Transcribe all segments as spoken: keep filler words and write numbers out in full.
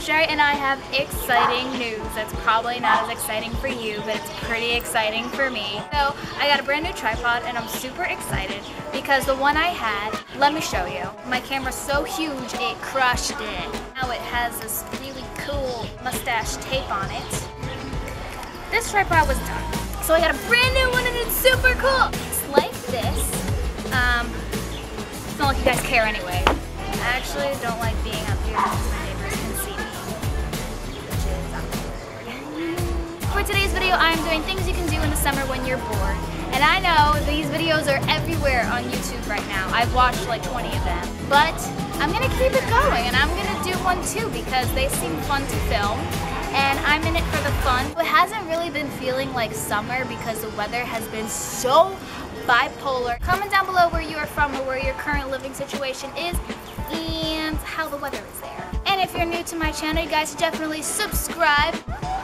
Sherry and I have exciting news. That's probably not as exciting for you, but it's pretty exciting for me. So I got a brand new tripod and I'm super excited because the one I had, let me show you. My camera's so huge it crushed it. Now it has this really cool mustache tape on it. This tripod was done. So I got a brand new one and it's super cool. It's like this. Um, it's not like you guys care anyway. I actually don't like being up here because my neighbors can see me, which is awkward. For today's video, I'm doing things you can do in the summer when you're bored. And I know these videos are everywhere on YouTube right now. I've watched like twenty of them. But I'm gonna keep it going and I'm gonna do one too because they seem fun to film. And I'm in it for the fun. It hasn't really been feeling like summer because the weather has been so bipolar. Comment down below where you are from or where your current living situation is and how the weather is there. And if you're new to my channel, you guys should definitely subscribe.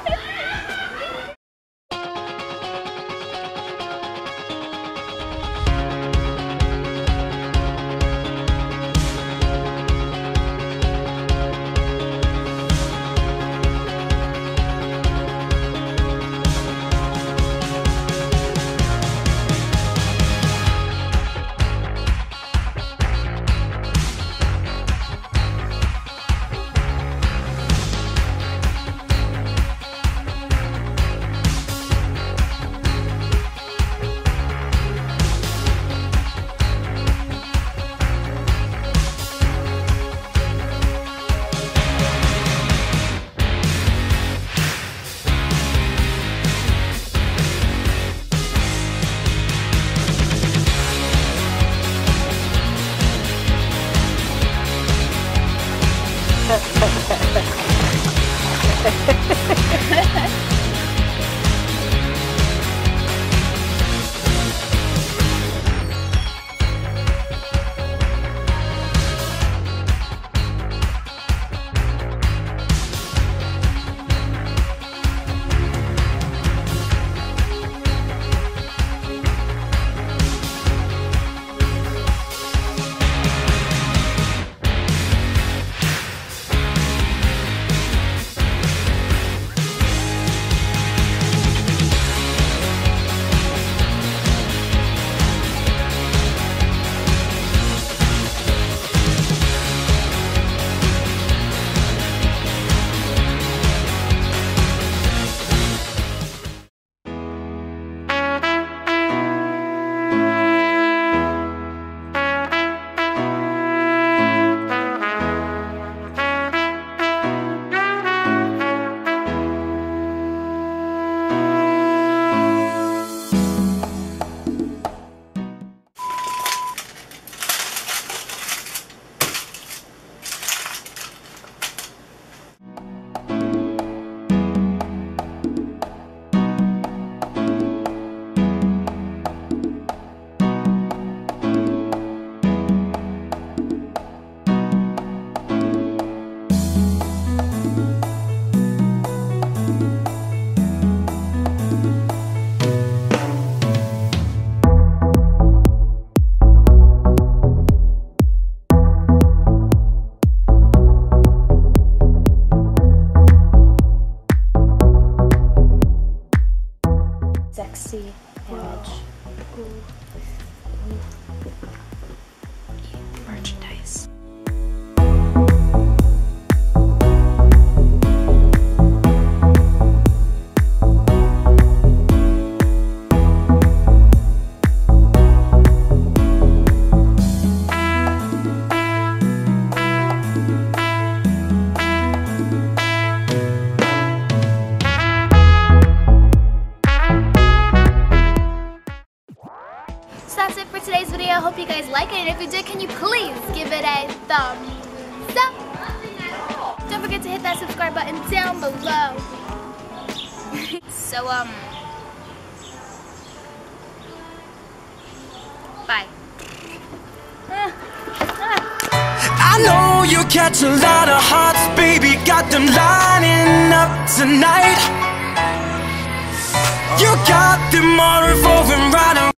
Sexy image. Ooh. Merchandise. That's it for today's video. I hope you guys like it, and if you did, can you please give it a thumbs up? Don't forget to hit that subscribe button down below. So um bye. I know you catch a lot of hearts, baby, got them lining up tonight. You got them all revolving right around.